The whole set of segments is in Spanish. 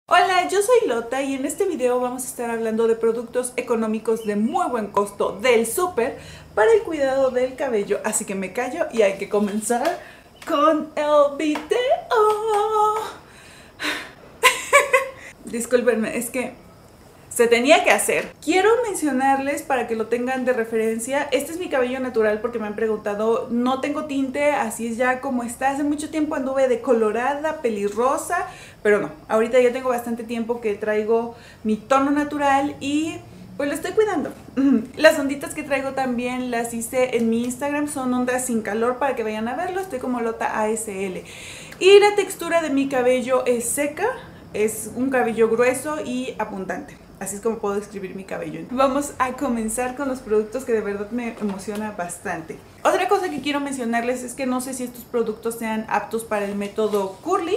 Hola, yo soy Lota y en este video vamos a estar hablando de productos económicos de muy buen costo del súper para el cuidado del cabello. Así que me callo y hay que comenzar con el video. Discúlpenme, es que se tenía que hacer. Quiero mencionarles para que lo tengan de referencia. Este es mi cabello natural porque me han preguntado. No tengo tinte, así es ya como está. Hace mucho tiempo anduve decolorada, pelirrosa, pero no. Ahorita ya tengo bastante tiempo que traigo mi tono natural y pues lo estoy cuidando. Las onditas que traigo también las hice en mi Instagram. Son ondas sin calor para que vayan a verlo. Estoy como Lota ASL. Y la textura de mi cabello es seca. Es un cabello grueso y abundante. Así es como puedo describir mi cabello. Vamos a comenzar con los productos que de verdad me emociona bastante. Otra cosa que quiero mencionarles es que no sé si estos productos sean aptos para el método curly.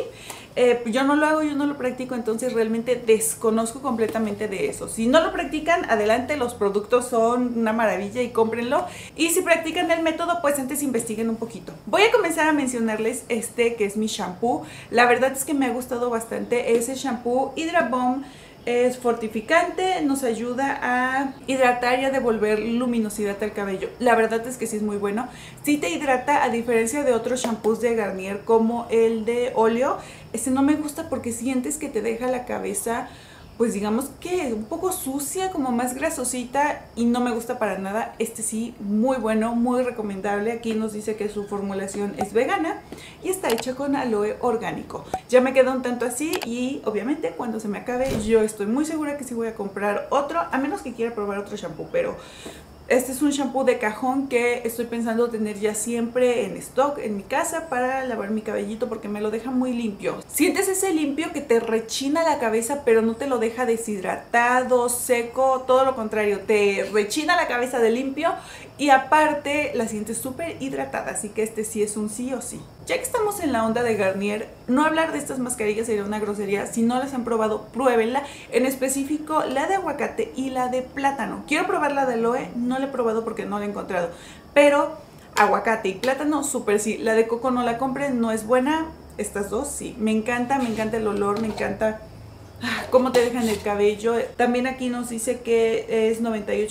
Yo no lo hago, yo no lo practico, entonces realmente desconozco completamente de eso. Si no lo practican, adelante, los productos son una maravilla y cómprenlo. Y si practican el método, pues antes investiguen un poquito. Voy a comenzar a mencionarles este que es mi shampoo. La verdad es que me ha gustado bastante. Es el shampoo Hydra Bomb. Es fortificante, nos ayuda a hidratar y a devolver luminosidad al cabello. La verdad es que sí es muy bueno. Sí te hidrata, a diferencia de otros shampoos de Garnier como el de óleo. Este no me gusta porque sientes que te deja la cabeza, pues digamos que un poco sucia, como más grasosita, y no me gusta para nada. Este sí, muy bueno, muy recomendable. Aquí nos dice que su formulación es vegana y está hecha con aloe orgánico. Ya me queda un tanto así y obviamente cuando se me acabe yo estoy muy segura que sí voy a comprar otro, a menos que quiera probar otro shampoo, pero este es un shampoo de cajón que estoy pensando tener ya siempre en stock en mi casa para lavar mi cabellito porque me lo deja muy limpio. Sientes ese limpio que te rechina la cabeza, pero no te lo deja deshidratado, seco, todo lo contrario, te rechina la cabeza de limpio y aparte la sientes súper hidratada, así que este sí es un sí o sí. Ya que estamos en la onda de Garnier, no hablar de estas mascarillas sería una grosería. Si no las han probado, pruébenla. En específico, la de aguacate y la de plátano. Quiero probar la de aloe, no la he probado porque no la he encontrado. Pero aguacate y plátano, súper sí. La de coco no la compren, no es buena. Estas dos sí. Me encanta el olor, me encanta cómo te dejan el cabello. También aquí nos dice que es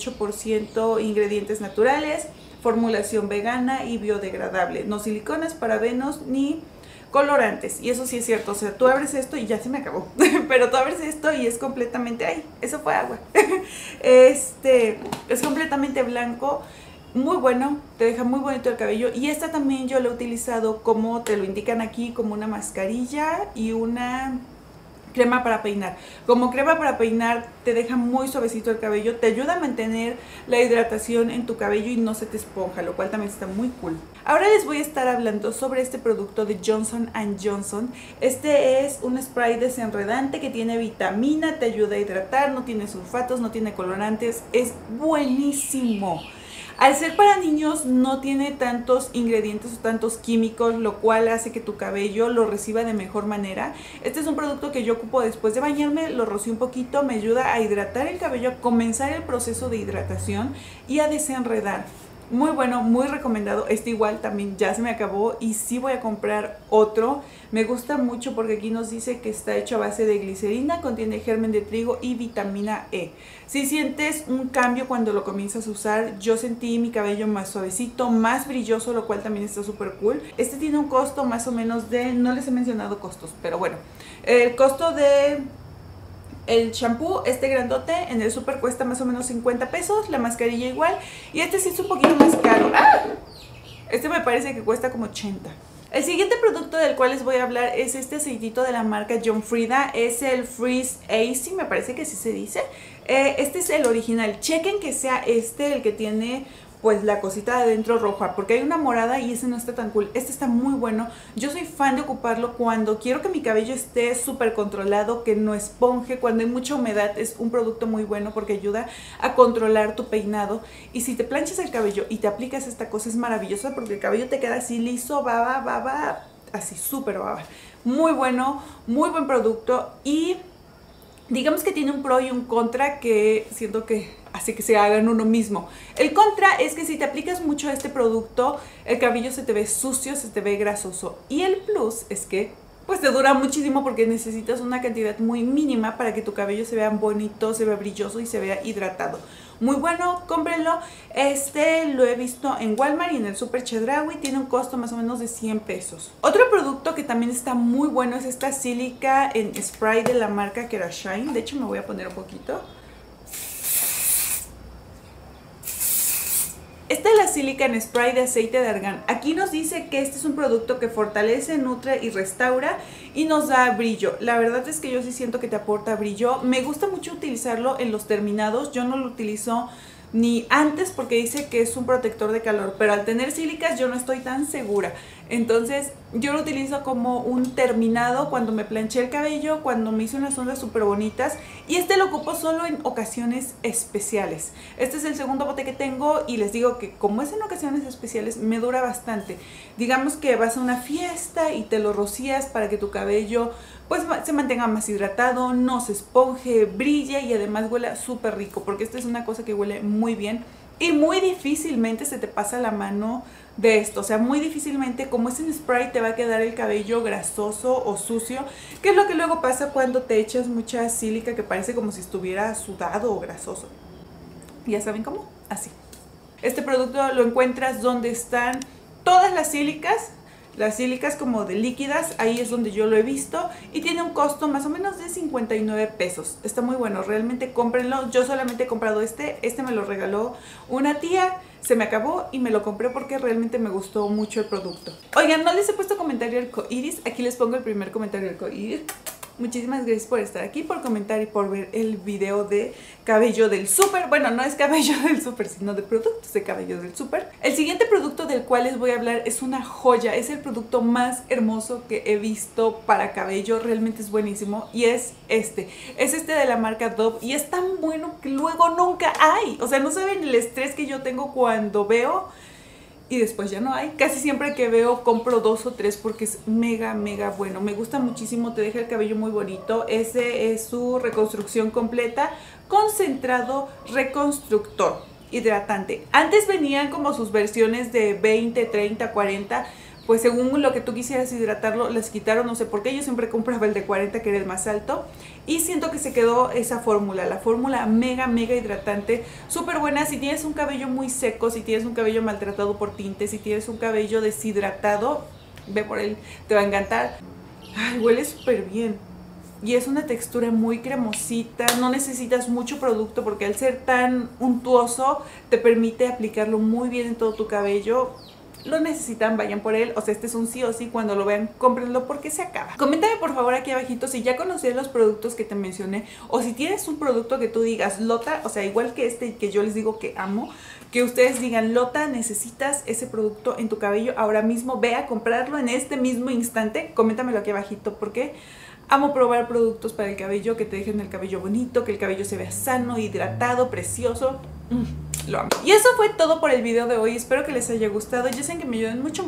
98% ingredientes naturales, formulación vegana y biodegradable, no siliconas, parabenos ni colorantes. Y eso sí es cierto, o sea, tú abres esto y ya se me acabó, pero tú abres esto y es completamente, ay, eso fue agua. Es completamente blanco, muy bueno, te deja muy bonito el cabello. Y esta también yo la he utilizado como te lo indican aquí, como una mascarilla y una crema para peinar. Como crema para peinar te deja muy suavecito el cabello, te ayuda a mantener la hidratación en tu cabello y no se te esponja, lo cual también está muy cool. Ahora les voy a estar hablando sobre este producto de Johnson & Johnson. Este es un spray desenredante que tiene vitamina, te ayuda a hidratar, no tiene sulfatos, no tiene colorantes, es buenísimo. Al ser para niños no tiene tantos ingredientes o tantos químicos, lo cual hace que tu cabello lo reciba de mejor manera. Este es un producto que yo ocupo después de bañarme, lo rocío un poquito, me ayuda a hidratar el cabello, a comenzar el proceso de hidratación y a desenredar. Muy bueno, muy recomendado. Este igual también ya se me acabó y sí voy a comprar otro. Me gusta mucho porque aquí nos dice que está hecho a base de glicerina, contiene germen de trigo y vitamina E. Si sientes un cambio cuando lo comienzas a usar, yo sentí mi cabello más suavecito, más brilloso, lo cual también está súper cool. Este tiene un costo más o menos de, no les he mencionado costos, pero bueno, el costo de el shampoo, este grandote, en el super cuesta más o menos 50 pesos, la mascarilla igual, y este sí es un poquito más caro. ¡Ah! Este me parece que cuesta como 80. El siguiente producto del cual les voy a hablar es este aceitito de la marca John Frieda, es el Freeze AC, me parece que sí se dice. Este es el original, chequen que sea este el que tiene pues la cosita de adentro roja, porque hay una morada y ese no está tan cool. Este está muy bueno. Yo soy fan de ocuparlo cuando quiero que mi cabello esté súper controlado, que no esponje, cuando hay mucha humedad. Es un producto muy bueno porque ayuda a controlar tu peinado. Y si te planchas el cabello y te aplicas esta cosa, es maravillosa porque el cabello te queda así liso, baba, así súper baba. Muy bueno, muy buen producto y digamos que tiene un pro y un contra que siento que hace que se hagan uno mismo. El contra es que si te aplicas mucho a este producto, el cabello se te ve sucio, se te ve grasoso. Y el plus es que pues te dura muchísimo porque necesitas una cantidad muy mínima para que tu cabello se vea bonito, se vea brilloso y se vea hidratado. Muy bueno, cómprenlo. Este lo he visto en Walmart y en el Super Chedraui. Tiene un costo más o menos de 100 pesos. Otro producto que también está muy bueno es esta sílica en spray de la marca Kerashine. De hecho me voy a poner un poquito. Esta es la sílica en spray de aceite de argán. Aquí nos dice que este es un producto que fortalece, nutre y restaura y nos da brillo. La verdad es que yo sí siento que te aporta brillo. Me gusta mucho utilizarlo en los terminados. Yo no lo utilizo ni antes porque dice que es un protector de calor, pero al tener sílicas yo no estoy tan segura. Entonces yo lo utilizo como un terminado cuando me planché el cabello, cuando me hice unas ondas súper bonitas, y este lo ocupo solo en ocasiones especiales. Este es el segundo bote que tengo y les digo que como es en ocasiones especiales me dura bastante. Digamos que vas a una fiesta y te lo rocías para que tu cabello pues se mantenga más hidratado, no se esponje, brille y además huela súper rico, porque esta es una cosa que huele muy bien y muy difícilmente se te pasa la mano de esto. O sea, muy difícilmente, como es en spray, te va a quedar el cabello grasoso o sucio, que es lo que luego pasa cuando te echas mucha sílica que parece como si estuviera sudado o grasoso. ¿Ya saben cómo? Así. Este producto lo encuentras donde están todas las sílicas como de líquidas, ahí es donde yo lo he visto y tiene un costo más o menos de 59 pesos. Está muy bueno, realmente cómprenlo. Yo solamente he comprado este me lo regaló una tía, se me acabó y me lo compré porque realmente me gustó mucho el producto. Oigan, no les he puesto comentario arcoiris, aquí les pongo el primer comentario arcoiris. Muchísimas gracias por estar aquí, por comentar y por ver el video de cabello del súper. Bueno, no es cabello del súper, sino de productos de cabello del súper. El siguiente producto del cual les voy a hablar es una joya. Es el producto más hermoso que he visto para cabello. Realmente es buenísimo. Y es este. Es este de la marca Dove. Y es tan bueno que luego nunca hay. O sea, no saben el estrés que yo tengo cuando veo y después ya no hay. Casi siempre que veo compro 2 o 3 porque es mega bueno. Me gusta muchísimo, te deja el cabello muy bonito. Ese es su reconstrucción completa, concentrado reconstructor hidratante. Antes venían como sus versiones de 20, 30, 40. Pues según lo que tú quisieras hidratarlo, les quitaron, no sé por qué. Yo siempre compraba el de 40, que era el más alto. Y siento que se quedó esa fórmula, la fórmula mega hidratante, súper buena. Si tienes un cabello muy seco, si tienes un cabello maltratado por tinte, si tienes un cabello deshidratado, ve por él, te va a encantar. Ay, huele súper bien. Y es una textura muy cremosita, no necesitas mucho producto porque al ser tan untuoso te permite aplicarlo muy bien en todo tu cabello. Lo necesitan, vayan por él. O sea, este es un sí o sí. Cuando lo vean, cómprenlo porque se acaba. Coméntame por favor aquí abajito si ya conocías los productos que te mencioné, o si tienes un producto que tú digas, Lota, o sea, igual que este que yo les digo que amo, que ustedes digan, Lota, necesitas ese producto en tu cabello ahora mismo, ve a comprarlo en este mismo instante. Coméntamelo aquí abajito porque amo probar productos para el cabello que te dejen el cabello bonito, que el cabello se vea sano, hidratado, precioso. Lo amo. Y eso fue todo por el video de hoy. Espero que les haya gustado. Ya saben que me ayudan mucho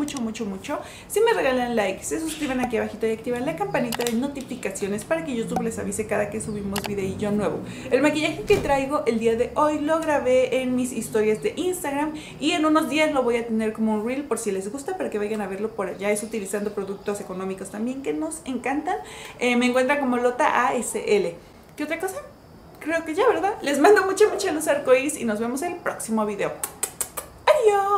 si me regalan like, se suscriben aquí abajito y activan la campanita de notificaciones para que YouTube les avise cada que subimos videillo nuevo. El maquillaje que traigo el día de hoy lo grabé en mis historias de Instagram y en unos días lo voy a tener como un reel por si les gusta, para que vayan a verlo por allá. Es utilizando productos económicos también que nos encantan. Me encuentran como Lota ASL. ¿Qué otra cosa? Creo que ya, ¿verdad? Les mando mucha luz arcoíris y nos vemos en el próximo video. ¡Adiós!